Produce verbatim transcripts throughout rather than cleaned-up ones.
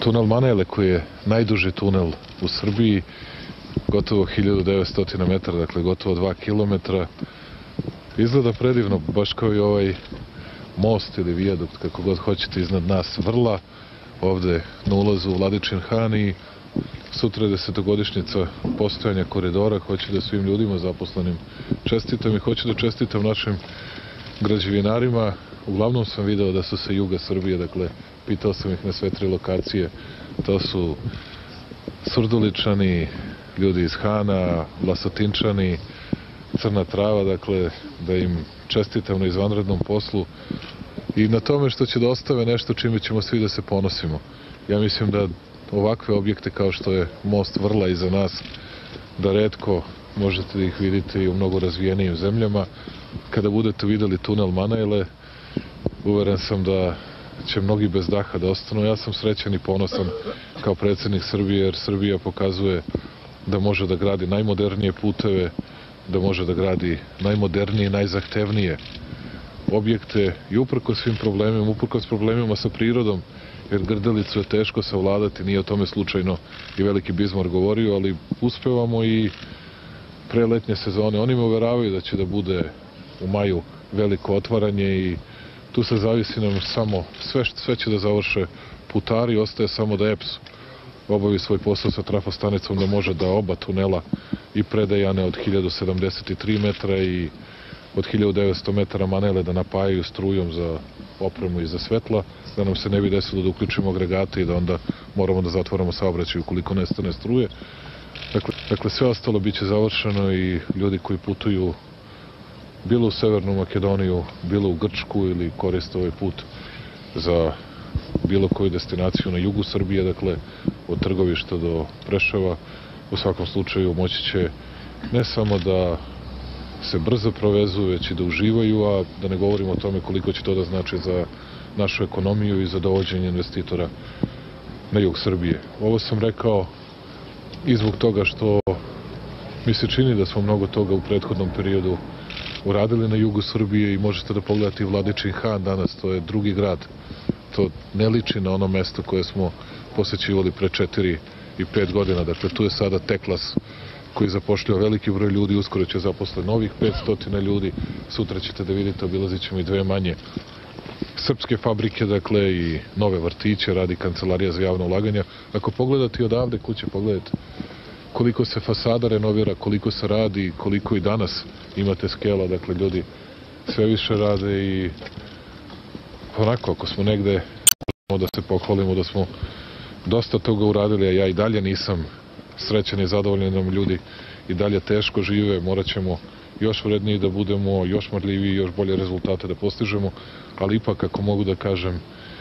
tunel Manele, koji je najduži tunel u Srbiji, gotovo hiljadu devetsto metara, dakle gotovo dva kilometra. Izgleda predivno, baš kao i ovaj most ili vijadukt, kako god hoćete, iznad nas vrla, ovde na ulazu u Vladičin Han, i sutra je desetogodišnjica postojanja koridora. Hoću da svim ljudima zaposlenim čestitam i hoću da čestitam našim građevinarima. Uglavnom sam video da su sa juga Srbije, dakle, pitao sam ih na sve tri lokacije. To su Surduličani, ljudi iz Hana, Vlasotinčani, Crna Trava, dakle, da im čestitam na izvanrednom poslu i na tome što će da ostave nešto čime ćemo svi da se ponosimo. Ja mislim da ovakve objekte kao što je most Vrla iza nas, da retko možete da ih vidite i u mnogo razvijenijim zemljama. Kada budete videli tunel Manele, uveren sam da će mnogi bez daha da ostanu. Ja sam srećan i ponosan kao predsjednik Srbije, jer Srbija pokazuje da može da gradi najmodernije puteve, da može da gradi najmodernije i najzahtevnije objekte i uprkos svim problemima, uprkos problemima sa prirodom, jer Grdelicu je teško savladati, nije o tome slučajno i veliki Bizmar govorio, ali uspevamo i pre letnje sezone. Oni me uveravaju da će da bude u maju veliko otvaranje i tu se zavisi nam samo, sve, sve će da završe putari, ostaje samo da E P S obavi svoj posao sa trafostanicom, da može da oba tunela i Predejane od hiljadu sedamdeset tri metra i od hiljadu devetsto metara Manele da napajaju strujom za opremu i za svetla, da nam se ne bi desilo da uključimo agregate i da onda moramo da zatvoramo saobraćaj ukoliko nestane struje. Dakle, dakle, sve ostalo biće završeno i ljudi koji putuju bilo u Severnu Makedoniju, bilo u Grčku ili koriste ovaj put za bilo koju destinaciju na jugu Srbije, dakle od Trgovišta do Preševa, u svakom slučaju moći će ne samo da se brzo provezu, već i da uživaju, a da ne govorimo o tome koliko će to da znači za našu ekonomiju i za dovođenje investitora na jug Srbije. Ovo sam rekao i zbog toga što mi se čini da smo mnogo toga u prethodnom periodu uradili na jugu Srbije i možete da pogledate i Vladičin Han danas, to je drugi grad. To ne liči na ono mesto koje smo posećivali pre četiri i pet godina. Dakle, tu je sada Teklas koji zapošljava veliki broj ljudi, uskoro će zaposle novih petsto ljudi, sutra ćete da vidite, obilazit ćemo i dve manje srpske fabrike, dakle, i nove vrtiće, radi Kancelarija za javno ulaganja. Ako pogledate i odavde kuće, pogledajte koliko se fasada renovira, koliko se radi, koliko i danas imate skela, dakle, ljudi sve više rade i onako, ako smo negde da se pohvalimo da smo dosta toga uradili, a ja i dalje nisam srećan i zadovoljan da nam ljudi i dalje teško žive, morat ćemo još vredniji da budemo, još marljiviji, još bolje rezultate da postižemo, ali ipak, ako mogu da kažem,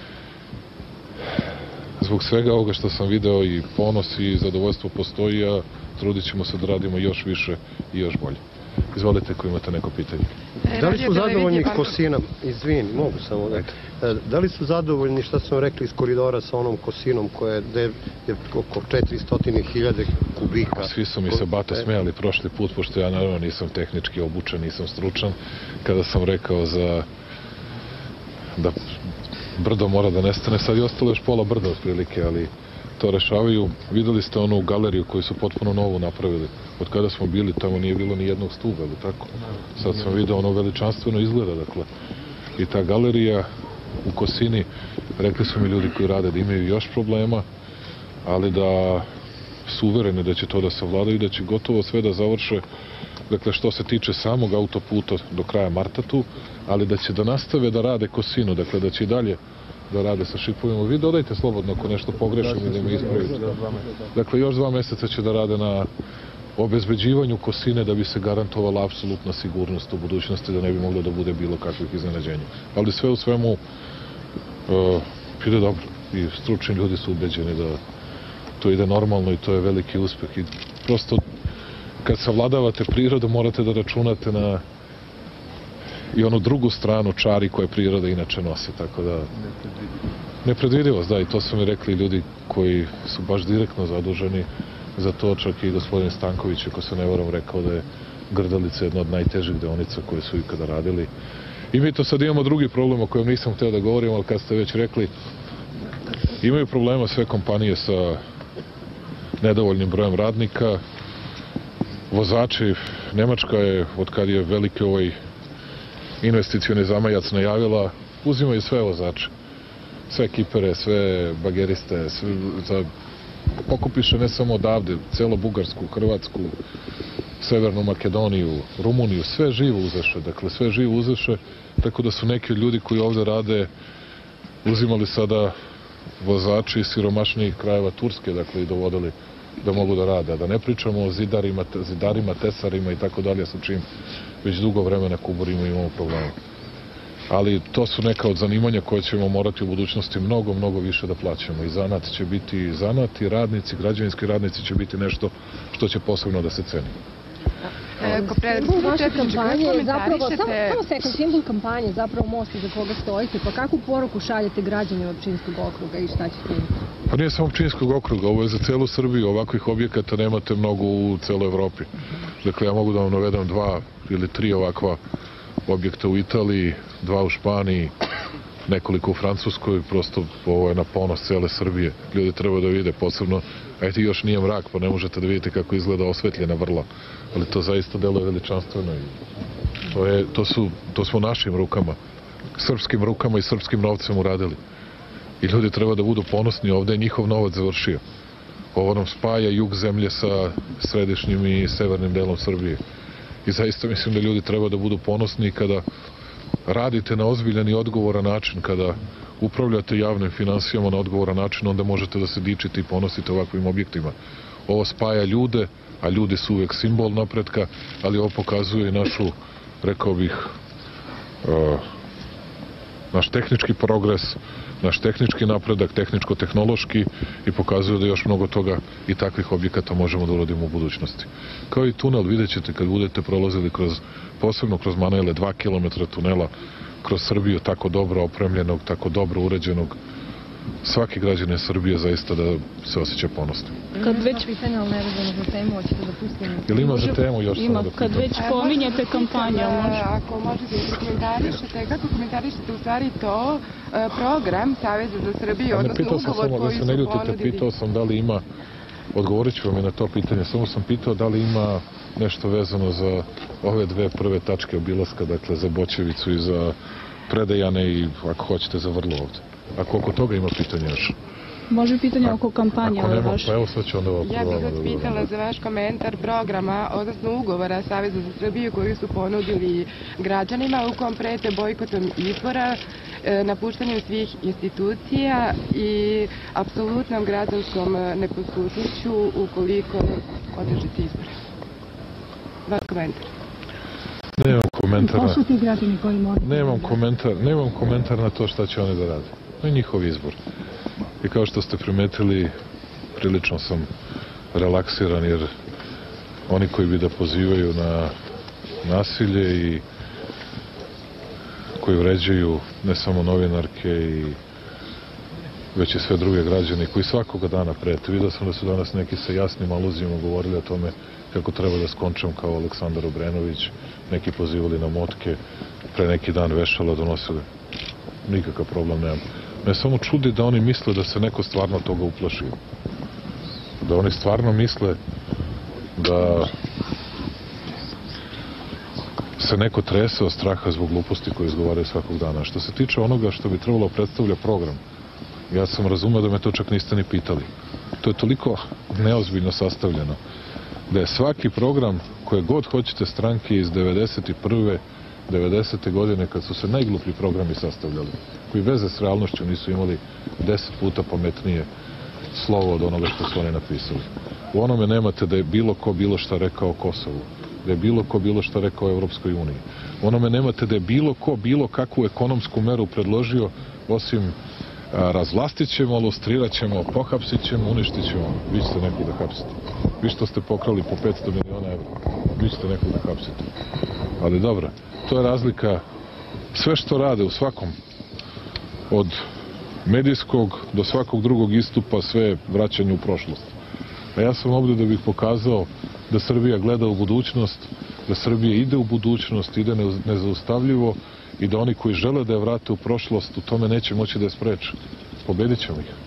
zbog svega ovoga što sam video i ponos i zadovoljstvo postoji, a trudit ćemo se da radimo još više i još bolje. Izvolite ako imate neko pitanje. Da li su zadovoljni Kosinom, izvini, mogu samo da, da li su zadovoljni, šta smo rekli, iz koridora sa onom Kosinom koja je oko četiristo hiljada kubika? Svi su mi se bato smijali prošli put, pošto ja naravno nisam tehnički obučen, nisam stručan, kada sam rekao za da brdo mora da nestane, sad je ostalo još pola brda otprilike, ali to rešavaju. Videli ste onu galeriju koju su potpuno novu napravili. Od kada smo bili, tamo nije bilo ni jednog stuba, ali tako? Sad sam vidio, ono veličanstveno izgleda, dakle. I ta galerija u Kosini, rekli su mi ljudi koji rade da imaju još problema, ali da su uvereni da će to da savladaju i da će gotovo sve da završe, dakle, što se tiče samog autoputa do kraja marta tu, ali da će da nastave da rade Kosinu, dakle, da će i dalje da rade sa šipovima. Vi dodajte slobodno ako nešto pogrešim ili mi ispravite. Dakle, još dva meseca će da rade na obezbeđivanju Kosine da bi se garantovala apsolutna sigurnost u budućnosti, da ne bi moglo da bude bilo kakvih iznenađenja. Ali sve u svemu uh, ide dobro i stručni ljudi su ubeđeni da to ide normalno i to je veliki uspeh. I prosto kad savladavate prirodu morate da računate na i onu drugu stranu čari koje priroda inače nosi, tako da nepredvidivost, da, i to su mi rekli ljudi koji su baš direktno zaduženi za to, čak i gospodin Stanković, ako se ne varam, rekao da je Grdelica jedna od najtežih deonica koje su ikada radili. I mi to sad imamo drugi problem o kojem nisam hteo da govorim, ali kad ste već rekli, Imaju problema sve kompanije sa nedovoljnim brojem radnika. Vozači, Nemačka je, od kad je veliki ovaj investicioni zamajac najavila, uzimaju sve vozače. Sve kipere, sve bageriste, sve, za, pokupiše ne samo odavde, celo Bugarsku, Hrvatsku, Severnu Makedoniju, Rumuniju, sve živo uzeše, dakle sve živo uzeše, tako da su neki od ljudi koji ovde rade uzimali sada vozači iz siromašnijih krajeva Turske, dakle i dovodili da mogu da rade, a da ne pričamo o zidarima, zidarima, tesarima i tako dalje, sa čim već dugo vremena kuburimo i imamo problema. Ali to su neka od zanimanja koje ćemo morati u budućnosti mnogo, mnogo više da plaćamo. I zanat će biti zanat, i radnici, građevinski radnici će biti nešto što će posebno da se ceni. Simbol vaše kampanje je zapravo, samo, samo sekund, simbol kampanje je zapravo most iza koga stojite, pa kakvu poruku šaljete građanima Pčinjskog okruga i šta ćete im? Pa nije samo Pčinjskog okruga, ovo je za celu Srbiju, ovakvih objekata nemate mnogo u celoj Evropi. Dakle, ja mogu da vam navedem dva ili tri ovakva objekta u Italiji, dva u Španiji, nekoliko u Francuskoj, prosto ovo je na ponos cele Srbije. Ljudi treba da vide, posebno, ajte još nije mrak, pa ne možete da vidite kako izgleda osvetljena vrla, ali to zaista deluje veličanstveno i to, je, to, su, to smo našim rukama, srpskim rukama i srpskim novcem uradili. I ljudi treba da budu ponosni, ovde je njihov novac završio. Ovo nam spaja jug zemlje sa središnjim i severnim delom Srbije. I zaista mislim da ljudi treba da budu ponosni kada radite na ozbiljan i odgovoran način, kada upravljate javnim finansijama na odgovoran način, onda možete da se dičite i ponosite ovakvim objektima. Ovo spaja ljude, a ljudi su uvek simbol napretka, ali ovo pokazuje i našu, rekao bih, uh, naš tehnički progres, naš tehnički napredak, tehničko-tehnološki, i pokazuju da još mnogo toga i takvih objekata možemo da uradimo u budućnosti. Kao i tunel, vidjet ćete kad budete prolazili kroz, posebno kroz Manele, dva kilometra tunela kroz Srbiju, tako dobro opremljenog, tako dobro uređenog. Svaki građanin Srbije zaista da se osjeća ponosno. Kad već pitanje, ali nevezano za temu, hoćete da pustim? Jel ima za temu još ima, da kad već pominjete kampanju, može? Ako možete da komentarišete, kako komentarišete u stvari to program Saveza za Srbiju, odnosno ugovor koji su ponudili? Ne ljutite, pitao sam da li ima, odgovorit ću vam i na to pitanje, samo sam pitao da li ima nešto vezano za ove dve prve tačke obilaska, dakle za Boćevicu i za Predejane i ako hoćete za Vrlo ovde. Ako oko toga ima pitanja još. Može pitanje oko kampanje. Ako nema, pa evo sad ću onda ovo Ja bih vas pitala za vaš komentar programa, odnosno ugovora Saveza za Srbiju koji su ponudili građanima, u kom prete bojkotom izbora, napuštanjem svih institucija i apsolutnom građanskom neposlušnošću ukoliko održite izbore. Vaš komentar. Nemam komentara. Ko su ti građani koji moraju? Nemam komentar, nemam komentar na to šta će oni da rade. To je njihov izbor. I kao što ste primetili, prilično sam relaksiran, jer oni koji bi da pozivaju na nasilje i koji vređaju ne samo novinarke i već i sve druge građane koji svakoga dana prete. Vidio sam da su danas neki sa jasnim aluzijama govorili o tome kako treba da skončam kao Aleksandar Obrenović, neki pozivali na motke, pre neki dan vešala donosili. Nikakav problem nemam. Me samo čudi da oni misle da se neko stvarno toga uplaši. Da oni stvarno misle da se neko trese od straha zbog gluposti koje izgovaraju svakog dana. Što se tiče onoga što bi trebalo predstavlja program, ja sam razumeo da me to čak niste ni pitali. To je toliko neozbiljno sastavljeno da je svaki program koje god hoćete stranke iz devedeset prve devedesete godine, kad su se najgluplji programi sastavljali, koji veze s realnošću nisu imali deset puta pametnije slovo od onoga što su oni napisali. U onome nemate da je bilo ko bilo šta rekao o Kosovu, da je bilo ko bilo šta rekao o Evropskoj uniji. U onome nemate da je bilo ko bilo kakvu ekonomsku meru predložio, osim razvlastit ćemo, lustrirat ćemo, pohapsit ćemo, uništit ćemo. Vi ćete nekog da hapsite. Vi što ste pokrali po petsto miliona evra, vi ćete nekog da hapsite. Ali dobro, to je razlika. Sve što rade u svakom, od medijskog do svakog drugog istupa, sve vraćanje u prošlost. A ja sam ovdje da bih pokazao da Srbija gleda u budućnost, da Srbija ide u budućnost, ide nezaustavljivo i da oni koji žele da je vrate u prošlost, u tome neće moći da je spreče. Pobedit ćemo ih.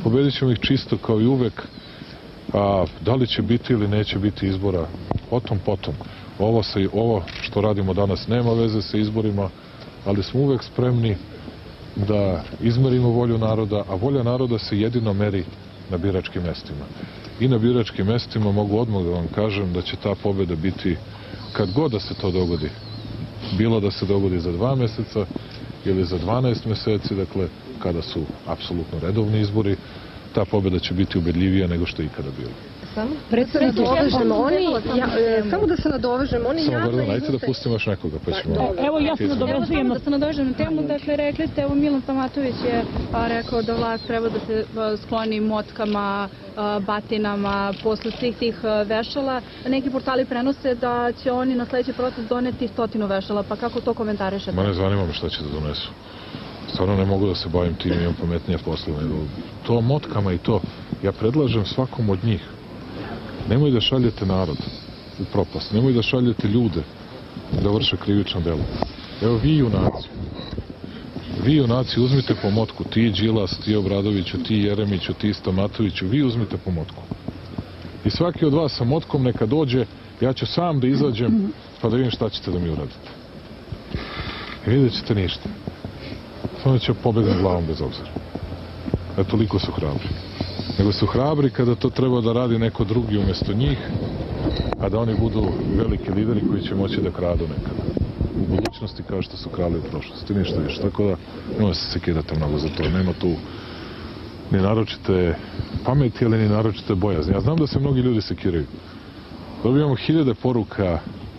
Pobedit ćemo ih čisto kao i uvek, a da li će biti ili neće biti izbora, potom, potom. Ovo, se, ovo što radimo danas nema veze sa izborima, ali smo uvek spremni da izmerimo volju naroda, a volja naroda se jedino meri na biračkim mestima. I na biračkim mestima mogu odmah da vam kažem da će ta pobeda biti kad god da se to dogodi. Bilo da se dogodi za dva meseca ili za dvanaest meseci, dakle, kada su apsolutno redovni izbori, ta pobeda će biti ubedljivija nego što je ikada bilo. Samo da se nadovežemo, oni, ja, e, samo da se nadovežemo, oni samo javno iznose... Ajde da pustimo još nekoga, pa ćemo... Da, evo ja se nadovežujem, da se nadovežem na temu, dakle rekli ste, evo Milan Pamatović je a, rekao da vlast treba da se a, skloni motkama, a, batinama, posle svih tih a, vešala. Neki portali prenose da će oni na sledeći proces doneti stotinu vešala, pa kako to komentarišete? Ma ne zanima me šta će da donesu. Stvarno ne mogu da se bavim tim, imam pametnije posle. To motkama i to, ja predlažem svakom od njih. Nemoj da šaljete narod u propast, nemoj da šaljete ljude da vrše krivično delo. Evo vi junaci, vi junaci uzmite po motku, ti Đilas, ti Obradoviću, ti Jeremiću, ti Stamatoviću, vi uzmite po motku. I svaki od vas sa motkom neka dođe, ja ću sam da izađem pa da vidim šta ćete da mi uradite. I vidjet ćete ništa. Samo će pobegam glavom bez obzira. E, toliko su hrabri. Nego su hrabri kada to treba da radi neko drugi umjesto njih, a da oni budu veliki lideri koji će moći da kradu nekada. U budućnosti kao što su krali u prošlosti. Ništa više. Tako da nema se sekirati mnogo za to. Nema tu ni naročite pameti, ali ni naročite bojazni. Ja znam da se mnogi ljudi sekiraju. Dobijamo hiljade poruka.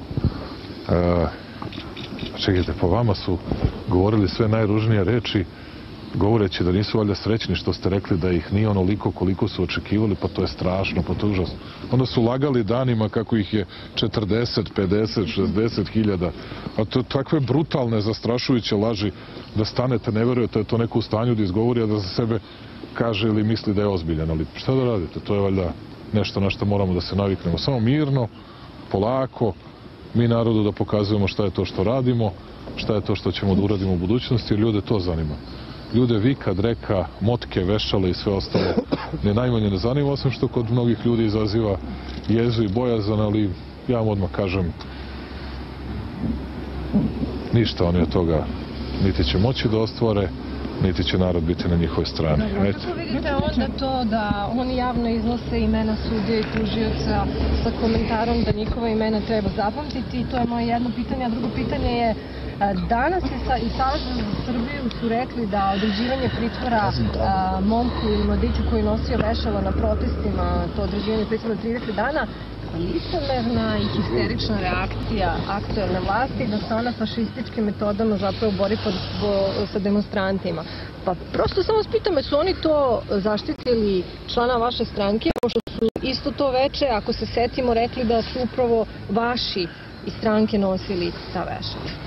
A, čekajte, po vama su govorili sve najružnije reči, govoreći da nisu valjda srećni što ste rekli da ih nije onoliko koliko su očekivali, pa to je strašno, pa to je užasno. Onda su lagali danima kako ih je četrdeset, pedeset, šezdeset hiljada. A to je takve brutalne, zastrašujuće laži da stanete, ne verujete da je to neko u stanju da izgovori, a da za sebe kaže ili misli da je ozbiljan. Ali šta da radite? To je valjda nešto na što moramo da se naviknemo. Samo mirno, polako, mi narodu da pokazujemo šta je to što radimo, šta je to što ćemo da uradimo u budućnosti, jer ljude to zanima. Ljude vika, dreka, motke, vešale i sve ostalo ne najmanje ne zanima, osim što kod mnogih ljudi izaziva jezu i bojazan, ali ja vam odmah kažem ništa oni od toga niti će moći da ostvare, niti će narod biti na njihovoj strani. Dobro, kako vidite onda to da oni javno iznose imena sudija i tužioca sa komentarom da njihova imena treba zapamtiti? I to je moje jedno pitanje, a drugo pitanje je danas je sa, i Savez za Srbiju su rekli da određivanje pritvora a, momku ili mladiću koji nosio vešala na protestima, to određivanje pritvora trideset dana, licemerna i histerična reakcija aktuelne vlasti da se ona fašističkim metodama zapravo bori pod, bo, sa demonstrantima. Pa prosto samo vas pitam, su oni to zaštitili člana vaše stranke, pošto su isto to veče, ako se setimo, rekli da su upravo vaši iz stranke nosili ta vešala?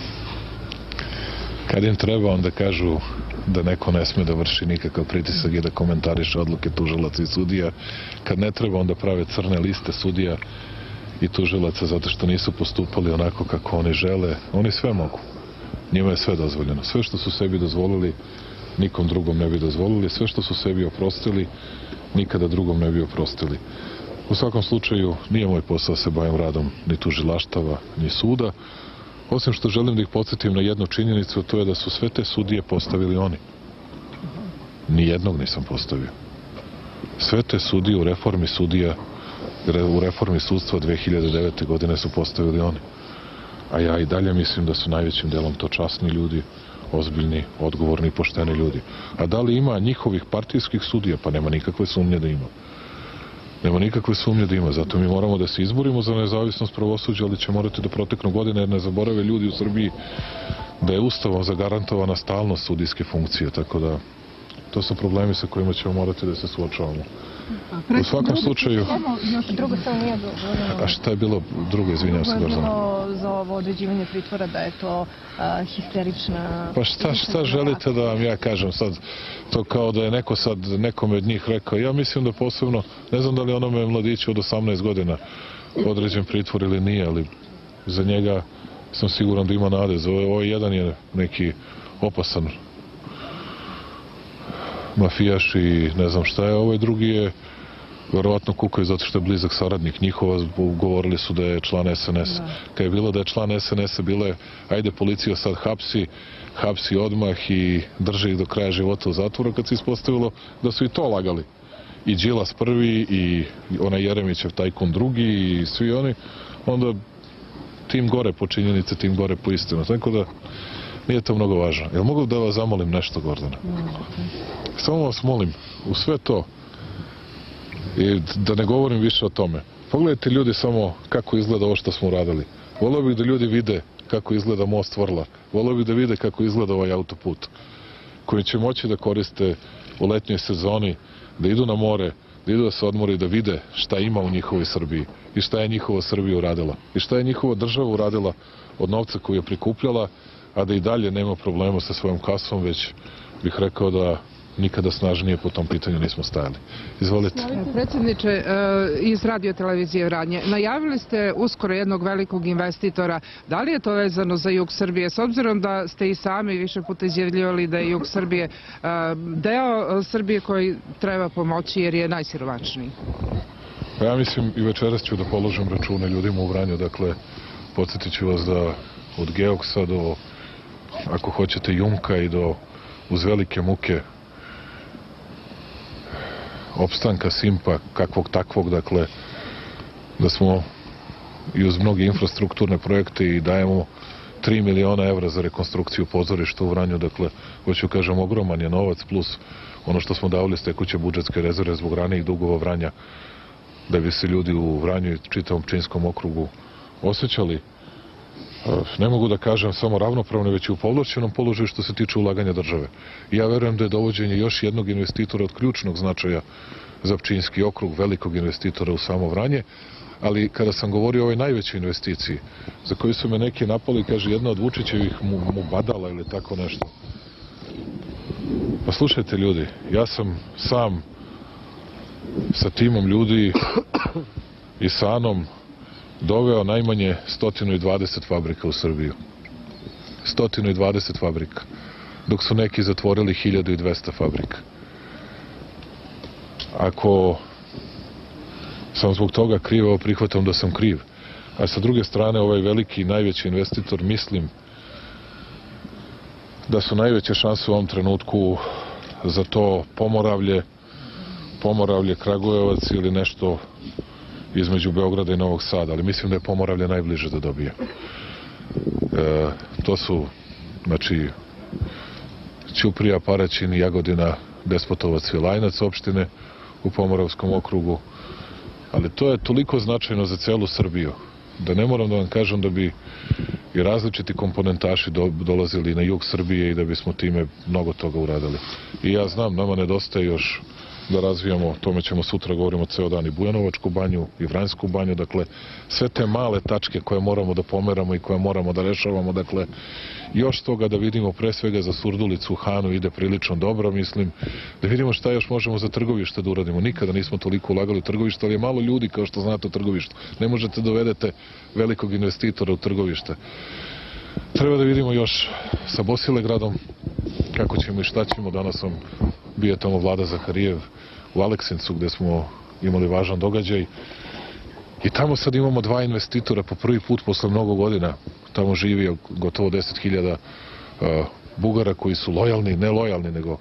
Kad im treba, onda kažu da neko ne sme da vrši nikakav pritisak i da komentariše odluke tužilaca i sudija. Kad ne treba, onda prave crne liste sudija i tužilaca zato što nisu postupali onako kako oni žele. Oni sve mogu. Njima je sve dozvoljeno. Sve što su sebi dozvolili, nikom drugom ne bi dozvolili. Sve što su sebi oprostili, nikada drugom ne bi oprostili. U svakom slučaju, nije moj posao se bavim radom ni tužilaštava, ni suda. Osim što želim da ih podsjetim na jednu činjenicu, to je da su sve te sudije postavili oni. Nijednog nisam postavio. Sve te sudije u reformi sudija, u reformi sudstva dve hiljade devete. godine su postavili oni. A ja i dalje mislim da su najvećim delom to časni ljudi, ozbiljni, odgovorni i pošteni ljudi. A da li ima njihovih partijskih sudija? Pa nema nikakve sumnje da ima. Nema nikakve sumnje da ima, zato mi moramo da se izborimo za nezavisnost pravosuđa, ali će morati da proteknu godine, jer ne zaborave ljudi u Srbiji da je Ustavom zagarantovana stalnost sudijske funkcije, tako da to su problemi sa kojima ćemo morati da se suočavamo. U svakom slučaju... Drugo samo nije dovoljeno. A šta je bilo drugo, izvinjam se, Gordana? Drugo je bilo za ovo određivanje pritvora da je to histerična... Pa šta, šta želite da vam ja kažem sad? To kao da je neko sad nekome od njih rekao. Ja mislim da posebno, ne znam da li onome mladiću od osamnaest godina određen pritvor ili nije, ali za njega sam siguran da ima nade. Za ovaj jedan je neki opasan mafijaš i ne znam šta je, ovaj drugi je verovatno kukaju zato što je blizak saradnik njihova, govorili su da je član es en es. Kad je bilo da je član es en es-a, bilo je, ajde policija sad hapsi, hapsi odmah i drže ih do kraja života u zatvoru, kad se ispostavilo da su i to lagali. I Đilas prvi, i onaj Jeremićev tajkun drugi, i svi oni, onda tim gore po činjenice, tim gore po istinu. Tako da nije to mnogo važno. Jel mogu da vas zamolim nešto, Gordana? Samo vas molim, u sve to, i da ne govorim više o tome. Pogledajte ljudi samo kako izgleda ovo što smo uradili. Volio bih da ljudi vide kako izgleda most Vrla. Volio bih da vide kako izgleda ovaj autoput, koji će moći da koriste u letnjoj sezoni, da idu na more, da idu da se odmore i da vide šta ima u njihovoj Srbiji i šta je njihova Srbija uradila i šta je njihova država uradila od novca koju je prikupljala, a da i dalje nema problema sa svojom kasom, već bih rekao da nikada snažnije po tom pitanju nismo stajali. Izvolite. Predsjedniče, iz radio-televizije Vranje, najavili ste uskoro jednog velikog investitora. Da li je to vezano za jug Srbije? S obzirom da ste i sami više puta izjavljivali da je jug Srbije deo Srbije koji treba pomoći jer je najsiromašniji. Ja mislim i večeras ću da položim račune ljudima u Vranju. Dakle, podsjetit ću vas da od Geoksa do, ako hoćete, Jumka i do uz velike muke opstanka Simpa, kakvog takvog, dakle, da smo i uz mnoge infrastrukturne projekte i dajemo tri miliona evra za rekonstrukciju pozorišta u Vranju, dakle, hoću kažem, ogroman je novac, plus ono što smo davali s tekuće budžetske rezerve zbog ranijih dugova Vranja, da bi se ljudi u Vranju i čitavom Pčinjskom okrugu osjećali, ne mogu da kažem samo ravnopravno, već i u povlašćenom položaju što se tiče ulaganja države. I ja verujem da je dovođenje još jednog investitora od ključnog značaja za Pčinjski okrug, velikog investitora u samo Vranje, ali kada sam govorio o ovoj najvećoj investiciji, za koju su me neki napali, kaže, jedna od Vučićevih mu, mu badala ili tako nešto. Pa slušajte ljudi, ja sam sam sa timom ljudi i sa Anom doveo najmanje sto dvadeset fabrika u Srbiju. sto dvadeset fabrika. Dok su neki zatvorili hiljadu dvesta fabrika. Ako sam zbog toga kriv, prihvatam da sam kriv. A sa druge strane, ovaj veliki, najveći investitor, mislim da su najveće šanse u ovom trenutku za to Pomoravlje, Pomoravlje, Kragujevac ili nešto između Beograda i Novog Sada, ali mislim da je Pomoravlje najbliže da dobije. E, to su, znači, Ćuprija, Paraćin, Jagodina, Despotovac, Svilajnac opštine u Pomoravskom okrugu, ali to je toliko značajno za celu Srbiju, da ne moram da vam kažem da bi i različiti komponentaši do, dolazili na jug Srbije i da bismo time mnogo toga uradili. I ja znam, nama nedostaje još da razvijamo, o tome ćemo sutra govorimo ceo dan, i Bujanovačku banju i Vranjsku banju, dakle, sve te male tačke koje moramo da pomeramo i koje moramo da rešavamo, dakle, još toga da vidimo, pre svega za Surdulicu, Hanu ide prilično dobro, mislim, da vidimo šta još možemo za trgovište da uradimo. Nikada nismo toliko ulagali u trgovište, ali je malo ljudi, kao što znate, u trgovištu. Ne možete dovedete velikog investitora u trgovište. Treba da vidimo još sa Bosilegradom kako ćemo i šta ćemo. Danas sam bio tamo Vlada Zaharijev u Aleksincu, gde smo imali važan događaj. I tamo sad imamo dva investitora po prvi put posle mnogo godina. Tamo živi gotovo deset hiljada uh, Bugara koji su lojalni, ne lojalni, nego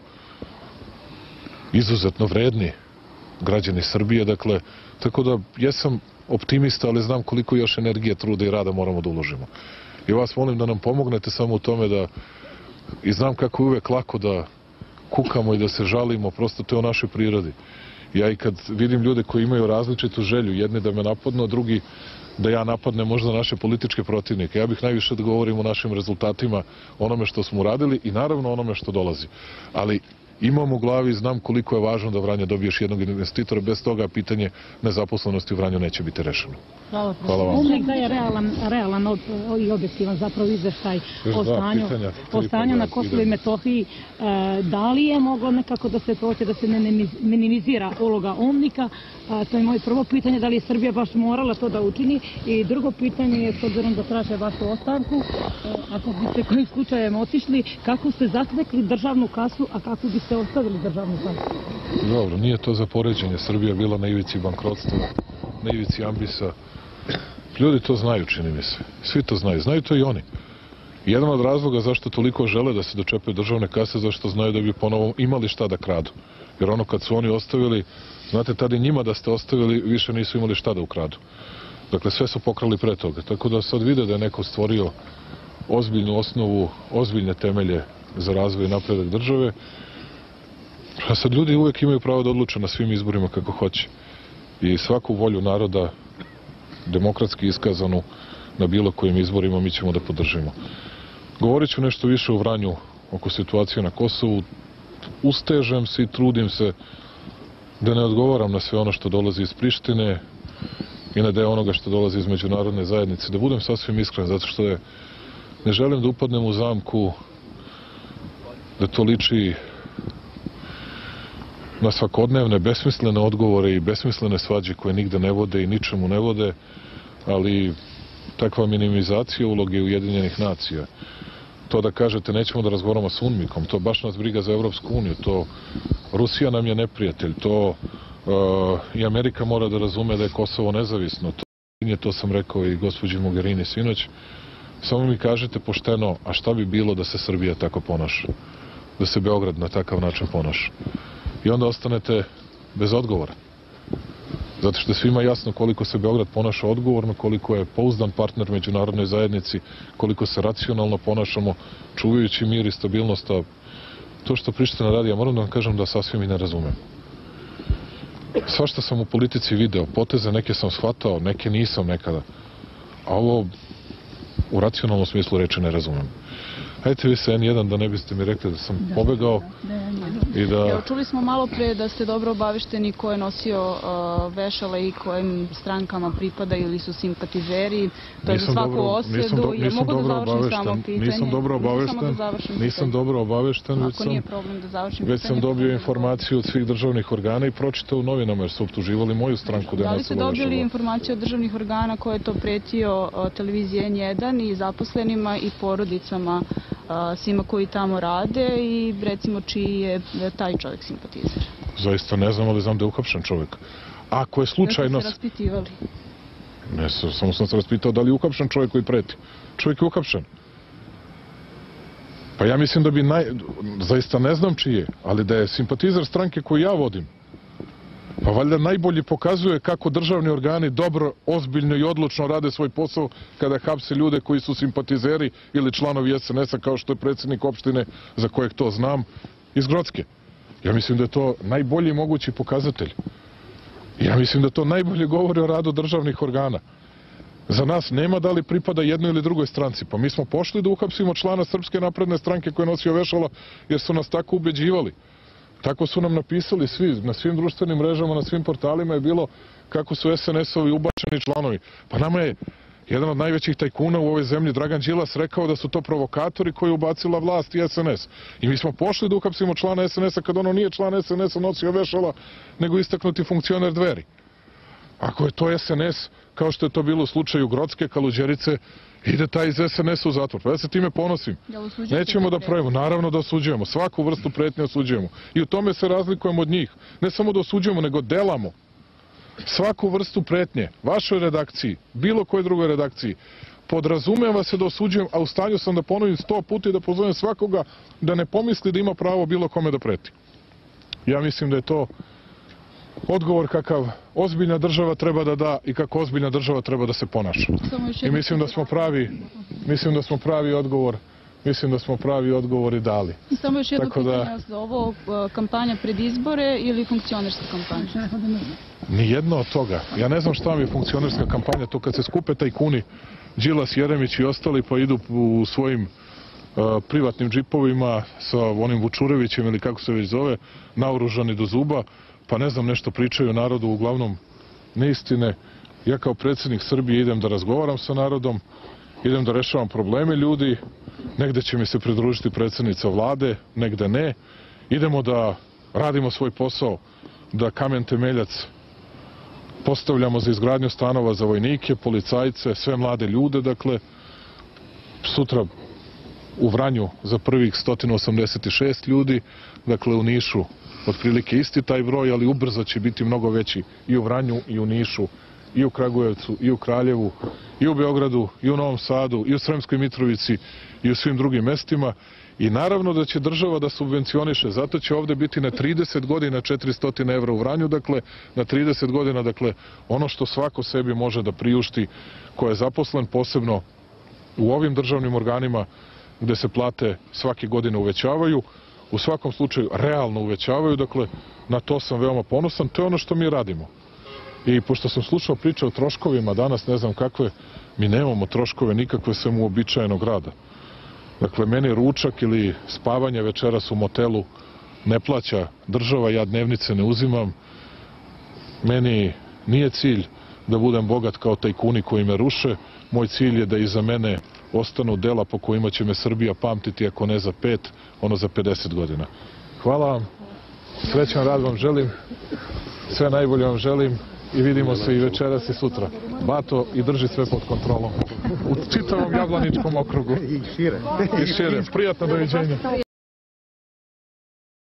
izuzetno vredni građani Srbije. Dakle, tako da jesam optimista, ali znam koliko još energije, truda i rada moramo da uložimo. I vas molim da nam pomognete samo u tome da, i znam kako je uvek lako da kukamo i da se žalimo, prosto to je o našoj prirodi. Ja i kad vidim ljude koji imaju različitu želju, jedni da me napadnu, a drugi da ja napadnem možda naše političke protivnike. Ja bih najviše da govorim o našim rezultatima, onome što smo uradili i naravno onome što dolazi. Ali imam u glavi, znam koliko je važno da Vranje dobije još jednog investitora, bez toga pitanje nezaposlenosti u Vranju neće biti rešeno. Hvala, Hvala vam. Uvijek da je realan, realan i objektivan zapravo izveštaj o stanju, o stanju na Kosovu i Metohiji. Da li je moglo nekako da se proći, da se ne minimizira uloga Omnika? To je moje prvo pitanje, da li je Srbija baš morala to da učini? I drugo pitanje je, s obzirom da traže vašu ostavku, ako biste kojim slučajem otišli, kako ste zatekli državnu kasu, a kako biste biste ostavili državnu kasu? Dobro, nije to za poređenje. Srbija je bila na ivici bankrotstva, na ivici ambisa. Ljudi to znaju, čini mi se. Svi to znaju. Znaju to i oni. Jedan od razloga zašto toliko žele da se dočepaju državne kase, zašto znaju da bi ponovo imali šta da kradu. Jer ono kad su oni ostavili, znate, tada i njima da ste ostavili, više nisu imali šta da ukradu. Dakle, sve su pokrali pre toga. Tako da sad vide da je neko stvorio ozbiljnu osnovu, ozbiljne temelje za razvoj i napredak države. A sad ljudi uvek imaju pravo da odluče na svim izborima kako hoće. I svaku volju naroda, demokratski iskazanu na bilo kojim izborima, mi ćemo da podržimo. Govorit ću nešto više o Vranju oko situacije na Kosovu. Ustežem se i trudim se da ne odgovaram na sve ono što dolazi iz Prištine i na deo onoga što dolazi iz međunarodne zajednice. Da budem sasvim iskren, zato što je, ne želim da upadnem u zamku da to liči na svakodnevne, besmislene odgovore i besmislene svađe koje nigde ne vode i ničemu ne vode, ali takva minimizacija uloge Ujedinjenih nacija, to da kažete nećemo da razgovaramo s UNMIK-om, to baš nas briga za Evropsku uniju, to Rusija nam je neprijatelj, to uh, i Amerika mora da razume da je Kosovo nezavisno, to, to sam rekao i gospođi Mogherini sinoć, samo mi kažete pošteno, a šta bi bilo da se Srbija tako ponaša, da se Beograd na takav način ponaša. I onda ostanete bez odgovora. Zato što je svima jasno koliko se Beograd ponaša odgovorno, koliko je pouzdan partner međunarodnoj zajednici, koliko se racionalno ponašamo, čuvajući mir i stabilnost. A to što Priština radi, ja moram da vam kažem da sasvim i ne razumem. Svašta sam u politici video, poteze neke sam shvatao, neke nisam nekada. A ovo u racionalnom smislu reči ne razumem. Hajte vi se en jedan da ne biste mi rekli da sam da, pobegao da, da, i da... Evo, čuli smo malo pre da ste dobro obavešteni ko je nosio uh, vešala i kojim strankama pripada ili su simpatizeri. To je za svaku osvedu. Je mogu da završim samo pitanje? Nisam dobro obavešten. Nisam dobro obavešten. Ako nije problem da završim pitanje. Već sam dobio informaciju od svih državnih organa i pročitao u novinama jer su optuživali moju stranku da je nosila vešala. Da li ste dobili informaciju od državnih organa koje je to pretio televizije en jedan i zaposlenima i porodicama svima koji tamo rade i recimo čiji je taj čovjek simpatizer? Zaista ne znam, ali znam da je uhapšen čovjek. Ako je slučajno... Da ste se raspitivali? Ne, samo sam se raspitao da li je uhapšen čovjek koji preti. Čovjek je uhapšen. Pa ja mislim da bi naj... Zaista ne znam čiji je, ali da je simpatizer stranke koju ja vodim, pa valjda najbolje pokazuje kako državni organi dobro, ozbiljno i odlučno rade svoj posao kada hapse ljude koji su simpatizeri ili članovi es en es a kao što je predsjednik opštine za kojeg to znam iz Grocke. Ja mislim da je to najbolji mogući pokazatelj. Ja mislim da to najbolje govori o radu državnih organa. Za nas nema da li pripada jednoj ili drugoj stranci. Pa mi smo pošli da uhapsimo člana Srpske napredne stranke koji je nosio vešala jer su nas tako ubeđivali. Tako su nam napisali svi, na svim društvenim mrežama, na svim portalima je bilo kako su es en es ovi ubačeni članovi. Pa nama je jedan od najvećih tajkuna u ovoj zemlji, Dragan Đilas, rekao da su to provokatori koji je ubacila vlast i es en es. I mi smo pošli da uhapsimo člana es en es a kad ono nije član es en es a nosio vešala, nego istaknuti funkcioner Dveri. Ako je to es en es, kao što je to bilo u slučaju Grocke, Kaluđerice, ide taj iz es en es a u zatvor. Pa ja se time ponosim. Nećemo da pravimo. Naravno da osuđujemo. Svaku vrstu pretnje osuđujemo. I u tome se razlikujemo od njih. Ne samo da osuđujemo, nego delamo. Svaku vrstu pretnje, vašoj redakciji, bilo kojoj drugoj redakciji, podrazumeva se da osuđujem, a u stanju sam da ponovim sto puta i da pozovem svakoga da ne pomisli da ima pravo bilo kome da preti. Ja mislim da je to odgovor kakav ozbiljna država treba da da i kako ozbiljna država treba da se ponaša. I mislim da smo pravi, mislim da smo pravi odgovor, mislim da smo pravi odgovor i dali. Samo još jedno pitanje za ovo, kampanja pred izbore ili funkcionerska kampanja? Nijedno od toga. Ja ne znam šta mi je funkcionerska kampanja, to kad se skupe tajkuni, Đilas, Jeremić i ostali pa idu u svojim uh, privatnim džipovima sa onim Vučurevićem ili kako se već zove, naoružani do zuba, pa ne znam, nešto pričaju narodu, uglavnom neistine. Ja kao predsjednik Srbije idem da razgovaram sa narodom, idem da rešavam probleme ljudi, negde će mi se pridružiti predsjednica vlade, negde ne. Idemo da radimo svoj posao, da kamen temeljac postavljamo za izgradnju stanova za vojnike, policajce, sve mlade ljude, dakle, sutra u Vranju za prvih sto osamdeset šest ljudi, dakle u Nišu otprilike isti taj broj, ali ubrzo će biti mnogo veći i u Vranju, i u Nišu, i u Kragujevcu, i u Kraljevu, i u Beogradu, i u Novom Sadu, i u Sremskoj Mitrovici, i u svim drugim mestima. I naravno da će država da subvencioniše, zato će ovde biti na trideset godina četiristo evra u Vranju, dakle na trideset godina, dakle ono što svako sebi može da priušti ko je zaposlen, posebno u ovim državnim organima gde se plate svake godine uvećavaju, u svakom slučaju realno uvećavaju, dakle na to sam veoma ponosan, to je ono što mi radimo. I pošto sam slušao priče o troškovima, danas ne znam kakve, mi nemamo troškove nikakve sem uobičajenog rada. Dakle, meni ručak ili spavanje večeras u motelu ne plaća država, ja dnevnice ne uzimam. Meni nije cilj da budem bogat kao tajkuni koji me ruše. Moj cilj je da iza mene ostanu dela po kojima će me Srbija pamtiti, ako ne za pet, ono za pedeset godina. Hvala vam, srećan rad vam želim, sve najbolje vam želim i vidimo se i večeras i sutra. Bato, i drži sve pod kontrolom. U čitavom Jablaničkom okrugu. I šire. I šire. Prijatno doviđenje.